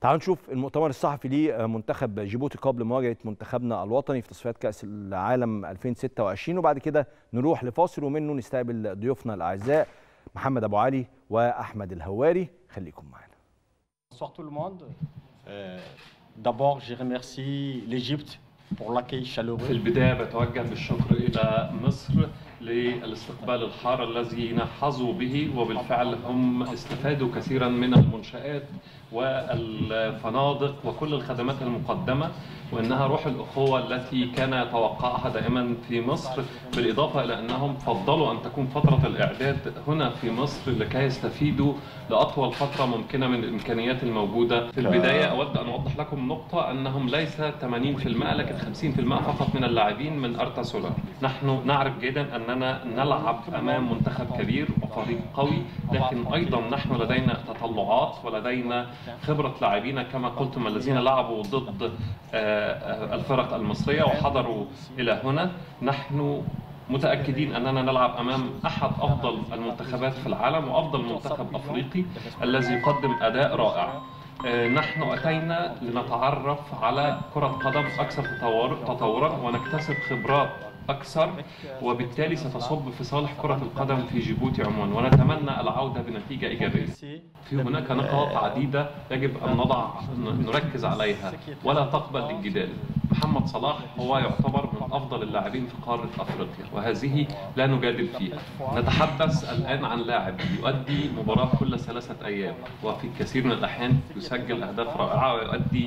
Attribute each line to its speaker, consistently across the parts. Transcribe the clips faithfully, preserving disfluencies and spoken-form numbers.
Speaker 1: تعالوا نشوف المؤتمر الصحفي لمنتخب جيبوتي قبل مواجهة منتخبنا الوطني في تصفيات كأس العالم ألفين وستة وعشرين، وبعد كده نروح لفاصل ومنه نستقبل ضيوفنا الأعزاء محمد أبو علي وأحمد الهواري. خليكم معنا.
Speaker 2: Bonsoir tout le monde. Euh, D'abord, je remercie l'Égypte pour l'accueil chaleureux.
Speaker 3: في البداية بتوجه بالشكر إلى مصر للاستقبال الحار الذي نحظوا به، وبالفعل هم استفادوا كثيرا من المنشآت والفنادق وكل الخدمات المقدمة، وإنها روح الأخوة التي كان يتوقعها دائما في مصر، بالإضافة إلى أنهم فضلوا أن تكون فترة الإعداد هنا في مصر لكي يستفيدوا لأطول فترة ممكنة من الإمكانيات الموجودة. في البداية أود أن أوضح لكم نقطة، أنهم ليس ثمانين بالمئة لكن خمسين بالمئة فقط من اللاعبين من أرتا سولار. نحن نعرف جيدا أننا نلعب أمام منتخب كبير وفريق قوي، لكن أيضا نحن لدينا تطلعات ولدينا خبرة لاعبين كما قلتم الذين لعبوا ضد الفرق المصرية وحضروا إلى هنا. نحن متأكدين أننا نلعب أمام أحد أفضل المنتخبات في العالم وأفضل منتخب أفريقي الذي يقدم أداء رائع. نحن أتينا لنتعرف على كرة قدم أكثر تطورا ونكتسب خبرات أكثر، وبالتالي ستصب في صالح كرة القدم في جيبوتي عموما، ونتمنى العودة بنتيجة إيجابية. في هناك نقاط عديدة يجب أن نضع نركز عليها ولا تقبل الجدال. محمد صلاح هو يعتبر من أفضل اللاعبين في قارة أفريقيا، وهذه لا نجادل فيها. نتحدث الآن عن لاعب يؤدي مباراة كل ثلاثة أيام، وفي كثير من الأحيان يسجل أهداف رائعة ويؤدي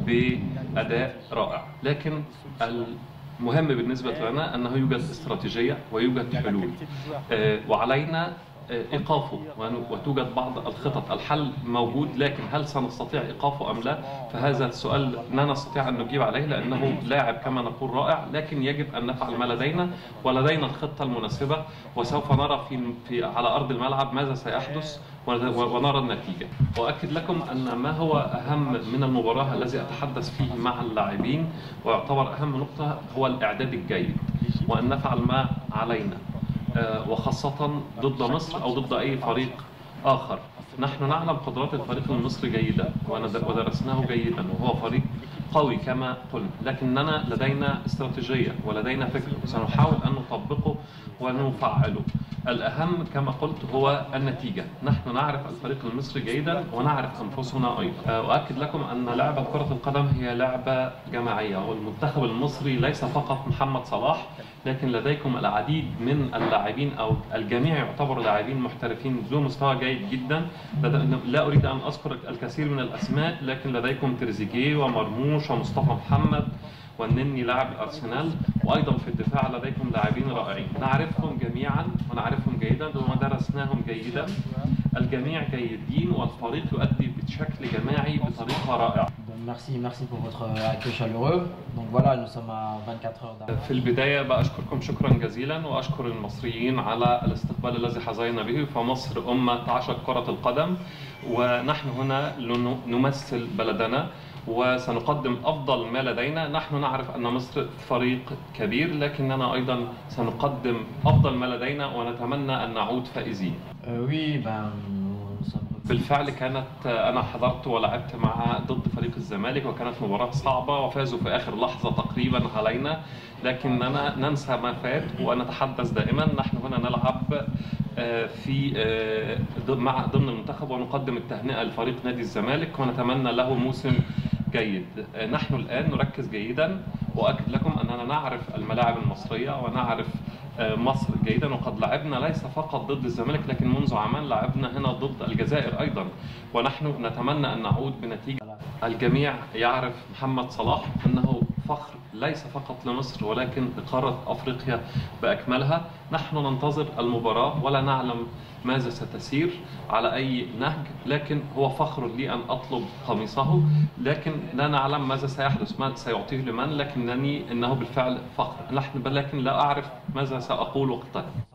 Speaker 3: بأداء رائع، لكن المهم بالنسبة لنا أنه يوجد استراتيجية ويوجد حلول، وعلينا إيقافه، وتوجد بعض الخطط. الحل موجود، لكن هل سنستطيع إيقافه أم لا؟ فهذا السؤال لا نستطيع أن نجيب عليه، لأنه لاعب كما نقول رائع، لكن يجب أن نفعل ما لدينا، ولدينا الخطة المناسبة، وسوف نرى في, في على أرض الملعب ماذا سيحدث ونرى النتيجة. وأكد لكم أن ما هو أهم من المباراة الذي أتحدث فيه مع اللاعبين ويعتبر أهم نقطة هو الإعداد الجيد، وأن نفعل ما علينا، وخاصة ضد مصر أو ضد أي فريق آخر. نحن نعلم قدرات الفريق المصري جيدا ودرسناه جيدا، وهو فريق قوي كما قلنا، لكننا لدينا استراتيجية ولدينا فكر سنحاول أن نطبقه ونفعله. الأهم كما قلت هو النتيجة. نحن نعرف الفريق المصري جيدا ونعرف أنفسنا أيضا. وأكد لكم أن لعبة كرة القدم هي لعبة جماعية، والمنتخب المصري ليس فقط محمد صلاح، لكن لديكم العديد من اللاعبين أو الجميع يعتبر لاعبين محترفين ذو مستوى جيد جدا. لا أريد أن أذكر الكثير من الأسماء، لكن لديكم تريزيجيه ومرموش ومصطفى محمد والنني لاعب الأرسنال، وأيضا في الدفاع لديكم لاعبين رائعين نعرفهم جميعا ونعرفهم جيدا ودرسناهم جيدا. الجميع جيدين والفريق يؤدي بشكل جماعي بطريقة رائعة.
Speaker 4: Merci, merci pour votre accueil chaleureux. Donc voilà, nous sommes à vingt-quatre heures d'arrêt.
Speaker 3: في البداية بأشكركم شكرا جزيلا، وأشكر المصريين على الاستقبال الذي حظينا به. فمصر أمة تعشق كرة القدم، ونحن هنا نمثل بلدنا وسنقدم أفضل ما لدينا. نحن نعرف أن مصر فريق كبير، لكننا أيضا سنقدم أفضل ما لدينا ونتمنى أن نعود فائزين. بالفعل كانت أنا حضرت ولعبت مع ضد فريق الزمالك، وكانت مباراة صعبة وفازوا في آخر لحظة تقريبا علينا، لكننا ننسى ما فات ونتحدث دائما. نحن هنا نلعب في مع ضمن المنتخب ونقدم التهنئة لفريق نادي الزمالك ونتمنى له موسم جيد. نحن الآن نركز جيدا، وأكد لكم أننا نعرف الملاعب المصرية ونعرف مصر جيدا، وقد لعبنا ليس فقط ضد الزمالك لكن منذ عامان لعبنا هنا ضد الجزائر أيضا، ونحن نتمنى أن نعود بنتيجة. الجميع يعرف محمد صلاح أنه فخر ليس فقط لمصر ولكن لقارة أفريقيا بأكملها. نحن ننتظر المباراة ولا نعلم ماذا ستسير على أي نهج، لكن هو فخر لي أن أطلب قميصه، لكن لا نعلم ماذا سيحدث، ماذا سيعطيه لمن، لكنني إنه بالفعل فخر. نحن لكن لا أعرف ماذا سأقول وقتها.